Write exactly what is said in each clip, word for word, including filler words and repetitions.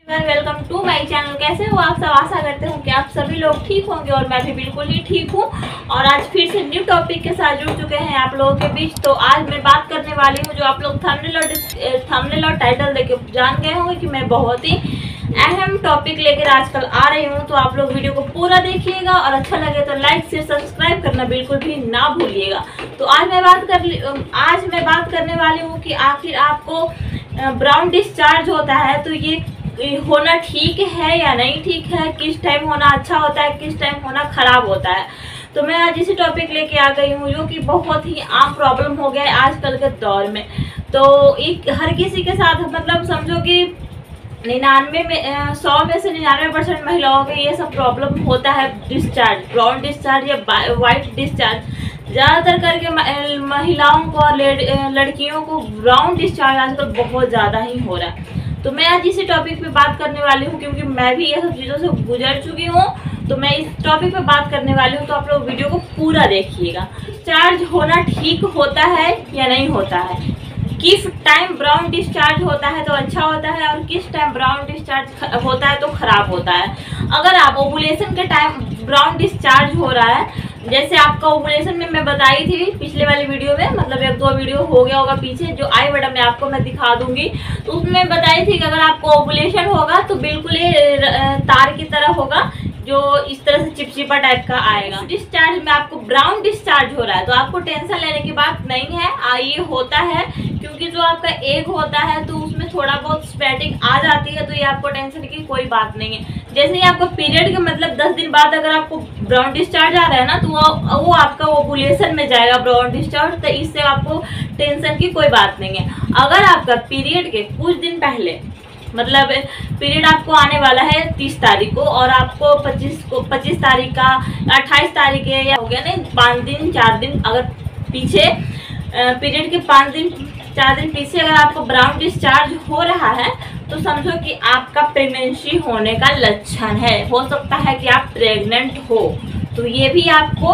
Welcome to my channel. कैसे हो आप सब? आशा करते हूँ कि आप सभी लोग ठीक होंगे और मैं भी बिल्कुल ही ठीक हूँ। और आज फिर से न्यू टॉपिक के साथ जुड़ चुके हैं आप लोगों के बीच। तो आज मैं बात करने वाली हूँ, जो आप लोग थंबनेल और थंबनेल और टाइटल देख के जान गए होंगे कि मैं बहुत ही अहम टॉपिक लेकर आजकल आ रही हूँ। तो आप लोग वीडियो को पूरा देखिएगा और अच्छा लगे तो लाइक शेयर सब्सक्राइब करना बिल्कुल भी ना भूलिएगा। तो आज मैं बात कर आज मैं बात करने वाली हूँ कि आखिर आपको ब्राउन डिस्चार्ज होता है तो ये होना ठीक है या नहीं ठीक है, किस टाइम होना अच्छा होता है, किस टाइम होना खराब होता है। तो मैं आज इसी टॉपिक लेके आ गई हूँ, जो कि बहुत ही आम प्रॉब्लम हो गया है आजकल के दौर में। तो एक हर किसी के साथ, मतलब समझो कि निन्यानवे में सौ में से निन्यानवे परसेंट महिलाओं के ये सब प्रॉब्लम होता है, डिस्चार्ज, ब्राउन डिस्चार्ज या वाइट डिस्चार्ज। ज़्यादातर करके महिलाओं को और लड़कियों को ब्राउन डिस्चार्ज आजकल बहुत ज़्यादा ही हो रहा है। तो मैं आज इसी टॉपिक पे बात करने वाली हूँ, क्योंकि मैं भी ये सब चीज़ों से गुजर चुकी हूँ। तो मैं इस टॉपिक पे बात करने वाली हूँ, तो आप लोग वीडियो को पूरा देखिएगा। डिस्चार्ज होना ठीक होता है या नहीं होता है, किस टाइम ब्राउन डिस्चार्ज होता है तो अच्छा होता है और किस टाइम ब्राउन डिस्चार्ज होता है तो खराब होता है। अगर आप ओवुलेशन के टाइम ब्राउन डिस्चार्ज हो रहा है, जैसे आपका ओवुलेशन में मैं बताई थी पिछले वाली वीडियो में, मतलब एक दो वीडियो हो गया होगा पीछे, जो आई बटन में आपको मैं दिखा दूंगी। तो उसमें बताई थी कि अगर आपको ओवुलेशन होगा तो बिल्कुल ये तार की तरह होगा, जो इस तरह से चिपचिपा टाइप का आएगा। डिस्चार्ज में आपको ब्राउन डिस्चार्ज हो रहा है तो आपको टेंशन लेने की बात नहीं है। आ, ये होता है क्योंकि जो आपका एग होता है तो उसमें थोड़ा बहुत स्वेटिंग आ जाती है, तो ये आपको टेंशन की कोई बात नहीं है। जैसे ही आपका पीरियड के मतलब दस दिन बाद अगर आपको ब्राउन डिस्चार्ज आ रहा है ना, तो वो वो आपका ओवुलेशन में जाएगा ब्राउन डिस्चार्ज, तो इससे आपको टेंशन की कोई बात नहीं है। अगर आपका पीरियड के कुछ दिन पहले, मतलब पीरियड आपको आने वाला है तीस तारीख को और आपको पच्चीस को पच्चीस तारीख का अट्ठाईस तारीख है या हो गया नहीं, पाँच दिन चार दिन अगर पीछे पीरियड के पाँच दिन चार दिन पीछे अगर आपको ब्राउन डिस्चार्ज हो रहा है तो समझो कि आपका प्रेगनेंसी होने का लक्षण है। हो सकता है कि आप प्रेग्नेंट हो, तो ये भी आपको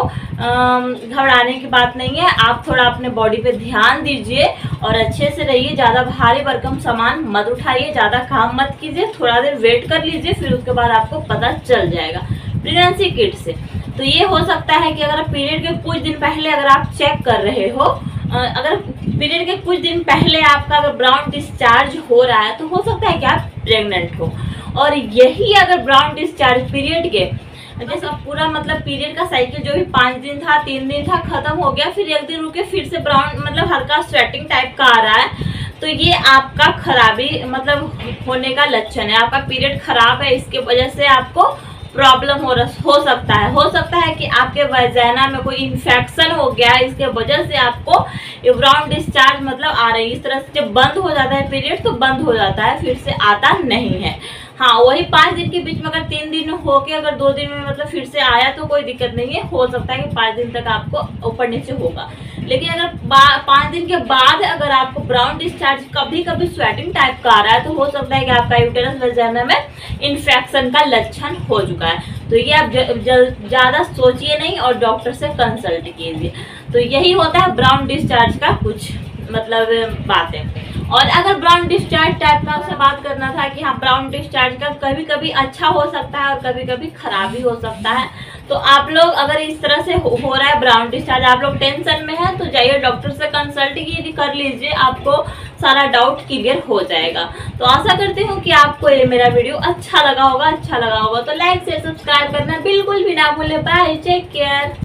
घबराने की बात नहीं है। आप थोड़ा अपने बॉडी पे ध्यान दीजिए और अच्छे से रहिए। ज़्यादा भारी भरकम सामान मत उठाइए, ज़्यादा काम मत कीजिए, थोड़ा देर वेट कर लीजिए, फिर उसके बाद आपको पता चल जाएगा प्रेगनेंसी किट से। तो ये हो सकता है कि अगर पीरियड के कुछ दिन पहले अगर आप चेक कर रहे हो, अगर पीरियड के कुछ दिन पहले आपका अगर ब्राउन डिस्चार्ज हो रहा है तो हो सकता है कि आप प्रेग्नेंट हो। और यही अगर ब्राउन डिस्चार्ज पीरियड के जैसे पूरा मतलब पीरियड का साइकिल जो भी पाँच दिन था, तीन दिन था, खत्म हो गया, फिर एक दिन रुके फिर से ब्राउन मतलब हल्का स्वेटिंग टाइप का आ रहा है, तो ये आपका खराबी मतलब होने का लक्षण है। आपका पीरियड खराब है, इसके वजह से आपको प्रॉब्लम हो हो सकता है हो सकता है कि आपके वजाइना में कोई इन्फेक्शन हो गया है, इसके वजह से आपको ब्राउन डिस्चार्ज मतलब आ रही है। इस तरह से जब बंद हो जाता है पीरियड तो बंद हो जाता है, फिर से आता नहीं है। हाँ, वही पाँच दिन के बीच में अगर तीन दिन हो के अगर दो दिन में मतलब फिर से आया तो कोई दिक्कत नहीं है। हो सकता है कि पाँच दिन तक आपको ऊपर नीचे होगा, लेकिन अगर पाँच दिन के बाद अगर आपको ब्राउन डिस्चार्ज कभी कभी स्वेटिंग टाइप का आ रहा है तो हो सकता है कि आपका यूटेरस वजाइना में इन्फेक्शन का लक्षण हो चुका है। तो ये आप ज़्यादा सोचिए नहीं और डॉक्टर से कंसल्ट कीजिए। तो यही होता है ब्राउन डिस्चार्ज का कुछ मतलब बातें। और अगर ब्राउन डिस्चार्ज टाइप का आपसे बात करना था कि हाँ ब्राउन डिस्चार्ज का कभी कभी अच्छा हो सकता है और कभी कभी खराब भी हो सकता है, तो आप लोग अगर इस तरह से हो, हो रहा है ब्राउन डिस्चार्ज, आप लोग टेंशन में है तो जाइए डॉक्टर से कंसल्ट की कर लीजिए, आपको सारा डाउट क्लियर हो जाएगा। तो आशा करती हूँ कि आपको ये मेरा वीडियो अच्छा लगा होगा। अच्छा लगा होगा तो लाइक शेयर सब्सक्राइब करना बिल्कुल भी ना भूलें। Bye, take care.